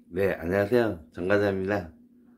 네, 안녕하세요. 정과장입니다.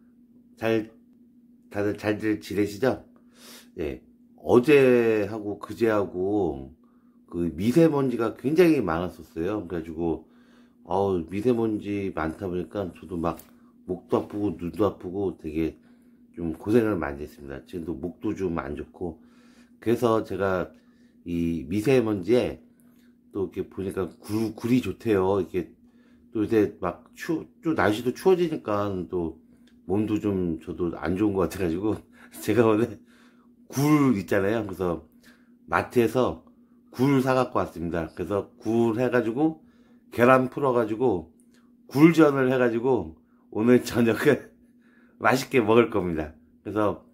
다들 잘들 지내시죠? 예, 어제하고 그제하고 그 미세먼지가 굉장히 많았었어요. 그래가지고, 미세먼지 많다 보니까 저도 막 목도 아프고 눈도 아프고 되게 좀 고생을 많이 했습니다. 지금도 목도 좀 안 좋고. 그래서 제가 이 미세먼지에 또 이렇게 보니까 굴이 좋대요. 이렇게 또 요새 막 또 날씨도 추워지니까 또 몸도 좀 저도 안 좋은 것 같아가지고 제가 오늘 굴 있잖아요. 그래서 마트에서 굴 사갖고 왔습니다. 그래서 굴 해가지고 계란 풀어가지고 굴전을 해가지고 오늘 저녁에 맛있게 먹을 겁니다. 그래서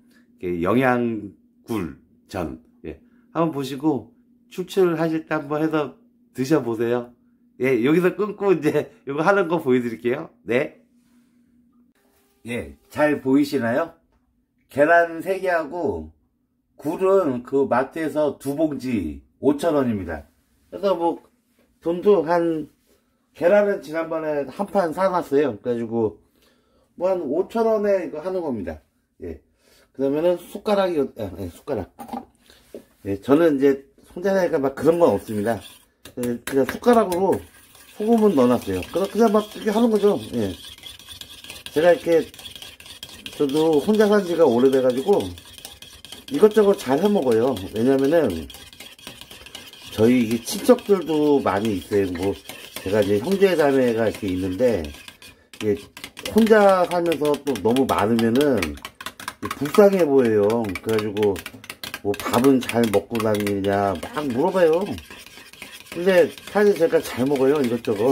영양굴전, 예, 한번 보시고 출출하실 때 한번 해서 드셔보세요. 예, 여기서 끊고 이제 이거 하는 거 보여드릴게요. 네. 예, 잘 보이시나요? 계란 3개하고 굴은 그 마트에서 2봉지 5,000원입니다. 그래서 뭐 돈도 계란은 지난번에 한 판 사놨어요. 그래가지고 뭐 한 5,000원에 이거 하는 겁니다. 예. 그러면은 숟가락이, 숟가락. 예, 저는 이제 손자니까 막 그런 건 없습니다. 예, 그냥 숟가락으로 소금은 넣어놨어요. 그냥 막 이렇게 하는 거죠. 예. 제가 이렇게, 저도 혼자 산 지가 오래돼가지고, 이것저것 잘 해먹어요. 왜냐면은, 저희 이게 친척들도 많이 있어요. 뭐, 제가 이제 형제 자매가 이렇게 있는데, 이게 혼자 살면서 또 너무 많으면은, 불쌍해 보여요. 그래가지고, 뭐 밥은 잘 먹고 다니냐, 막 물어봐요. 근데 사실 제가 잘 먹어요, 이것저것.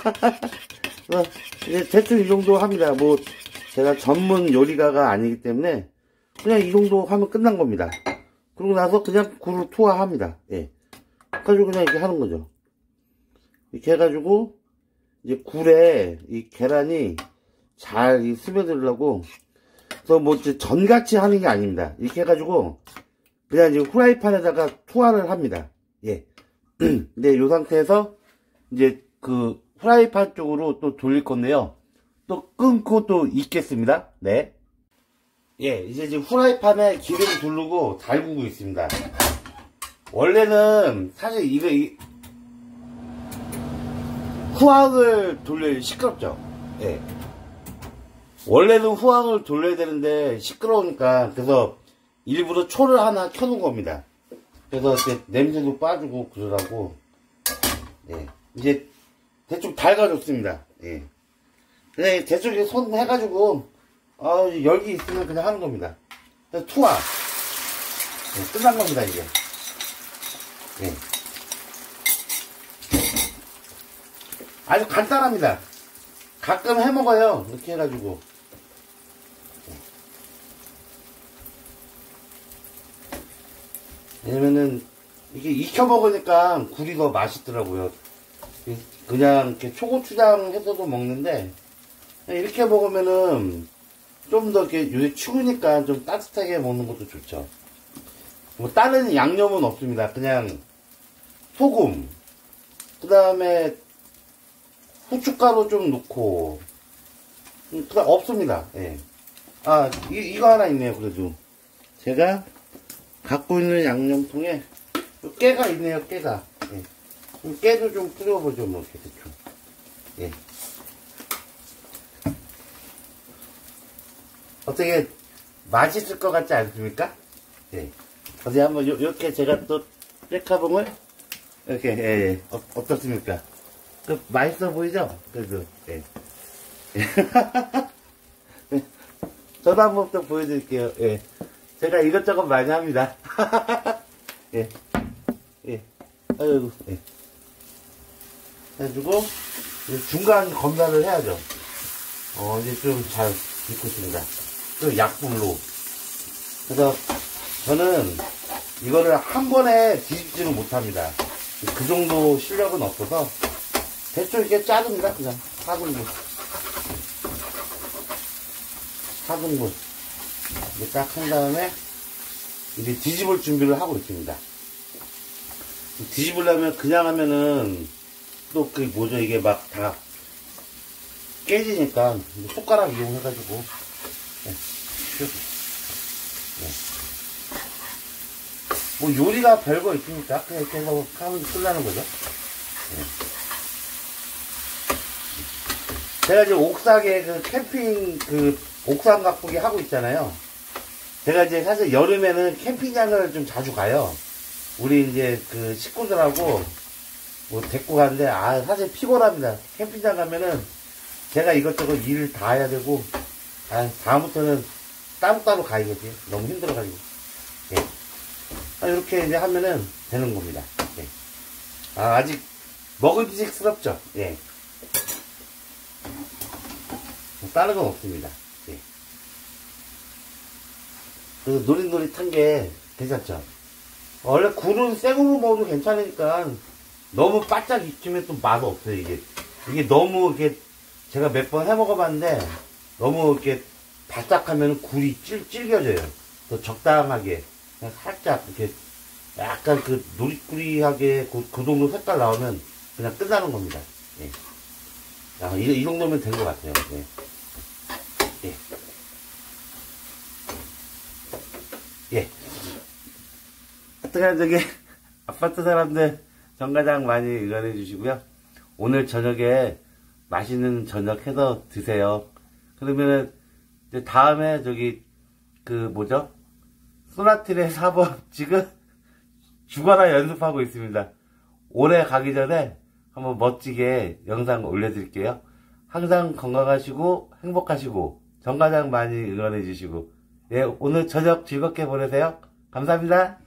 이제 대충 이 정도 합니다. 뭐 제가 전문 요리가가 아니기 때문에 그냥 이 정도 하면 끝난 겁니다. 그러고 나서 그냥 굴을 투하합니다. 예. 그래가지고 그냥 이렇게 하는 거죠. 이렇게 해가지고 이제 굴에 이 계란이 잘 스며들려고, 그래서 뭐 이제 전같이 하는 게 아닙니다. 이렇게 해가지고 그냥 이제 후라이팬에다가 투하를 합니다. 예. 네, 요 상태에서 이제 그 후라이팬 쪽으로 또 돌릴 건데요. 또 끊고 또 익겠습니다. 네. 예, 이제 지금 후라이팬에 기름 두르고 달구고 있습니다. 원래는 사실 후황을 돌려야 시끄럽죠. 예. 원래는 후황을 돌려야 되는데 시끄러우니까, 그래서 일부러 초를 하나 켜놓은 겁니다. 그래서 이렇게 냄새도 빠지고 그러라고. 예. 이제 대충 달가줬습니다. 예. 그냥 대충 이렇게 손 해가지고, 열기 있으면 그냥 하는 겁니다. 그래서 투하. 예, 끝난 겁니다, 이제. 예. 아주 간단합니다. 가끔 해 먹어요. 이렇게 해가지고. 왜냐면은 이게 익혀 먹으니까 굴이 더 맛있더라고요. 그냥 이렇게 초고추장 해서도 먹는데, 이렇게 먹으면은 좀 더 이렇게 요새 추우니까 좀 따뜻하게 먹는 것도 좋죠. 뭐 다른 양념은 없습니다. 그냥 소금, 그 다음에 후춧가루 좀 넣고, 그다음 없습니다. 예. 이거 하나 있네요. 그래도 제가 갖고 있는 양념통에 깨가 있네요. 깨가. 예. 깨도 좀 뿌려보죠. 뭐 이렇게 대충. 예. 어떻게 맛있을 것 같지 않습니까? 예. 어디 한번 이렇게 제가 또 뺄카봉을 이렇게, 예. 어떻습니까? 맛있어 보이죠? 그래도, 예. 저도 한번 또 보여드릴게요. 예. 제가 이것저것 많이 합니다. 예. 예. 아이고, 예. 해가지고, 중간 검사를 해야죠. 이제 좀 잘 익고 있습니다. 또 약불로. 그래서 저는 이거를 한 번에 뒤집지는 못합니다. 그 정도 실력은 없어서 대충 이렇게 자릅니다. 그냥 4등분. 4등분. 이렇게 딱 한 다음에 이제 뒤집을 준비를 하고 있습니다. 뒤집으려면 그냥 하면은 또 그 뭐죠, 이게 막 다 깨지니까 숟가락 이용해가지고 네. 네. 뭐 요리가 별거 있으니까 그냥 이렇게 해서 하면 끝나는 거죠. 네. 제가 이제 옥상에 그 캠핑 그 옥상 가꾸기 하고 있잖아요. 제가 이제 사실 여름에는 캠핑장을 좀 자주 가요. 우리 이제 그 식구들하고 뭐 데리고 가는데 사실 피곤합니다. 캠핑장 가면은 제가 이것저것 일 다 해야 되고 다음부터는 따로 가야겠지. 너무 힘들어가지고. 예. 이렇게 이제 하면은 되는 겁니다. 예. 아직 먹음직스럽죠. 예. 다른 건 없습니다. 예. 그 노릇노릇한 게 괜찮죠. 원래 굴은 생으로 먹어도 괜찮으니까 너무 바짝 익히면 또 맛 없어요. 이게 너무 이렇게 제가 몇 번 해 먹어봤는데 너무 이렇게 바싹하면 굴이 질겨져요. 또 적당하게 그냥 살짝 이렇게 약간 그 노릿구리하게 그 정도 색깔 나오면 그냥 끝나는 겁니다. 예. 이 정도면 된 것 같아요. 예. 예. 예. 하여튼 저기 아파트 사람들 정가장 많이 응원해 주시고요. 오늘 저녁에 맛있는 저녁 해서 드세요. 그러면은 이제 다음에 저기 그 뭐죠? 소나트의 4번 지금 죽어라 연습하고 있습니다. 올해 가기 전에 한번 멋지게 영상 올려드릴게요. 항상 건강하시고 행복하시고 정가장 많이 응원해 주시고 예, 오늘 저녁 즐겁게 보내세요. 감사합니다.